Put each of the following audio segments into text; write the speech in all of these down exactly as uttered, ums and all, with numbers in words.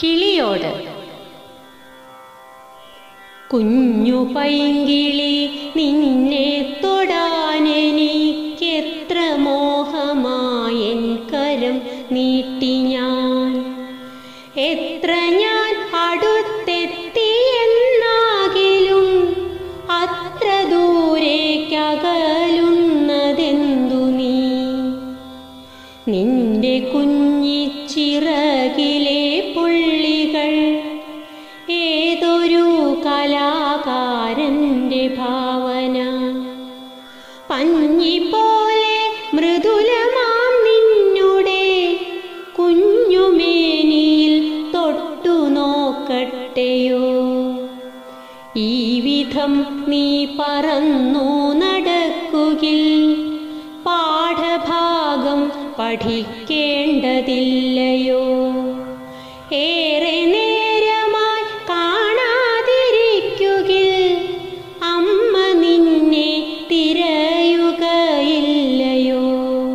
കിളിയോട്. കുഞ്ഞു പൈങ്കിളി നിന്നെ തൊടാനെനിക്കെത്ര മോഹമായൻ കരം നീട്ടി ഞാൻ. എത്ര ഞാൻ അടുത്തെത്തിയെന്നാകിലും അത്ര ദൂരേക്കകലുന്നതെന്തു നീ. നിന്റെ കുഞ്ഞിച്ചിറകിലെ പുള്ളികൾ ഏതൊരു കലാകാരൻ്റെ ഭാവന. പഞ്ഞി പോലെ മൃദുലമാം നിന്നുടെ കുഞ്ഞുമേനിയിൽ തൊട്ടു നോക്കട്ടെയോ. ഈ വിധം നീ പറന്നു നടക്കുകിൽ പാഠഭാഗം പഠിക്കേണ്ടതില്ലയോ. ഏറെ നേരമായി കാണാതിരിക്കുകിൽ അമ്മ നിന്നെ തിരയുകയില്ലയോ.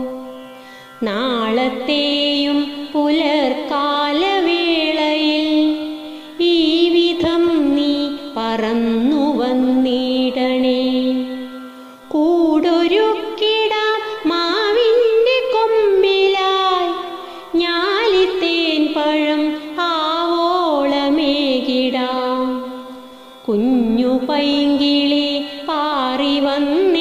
നാളത്തെയും പുലർക്കാലവേളയിൽ ഈ വിധം നീ പറന്നു വന്നിടണേ. കൂടൊരുക്കിടാം മാവിൻ്റെ കൊമ്പിലായി ഞാലിത്തേൻ പഴം ആവോളമേകിടാം. കുഞ്ഞു പൈങ്കിളി പാറി വന്നേ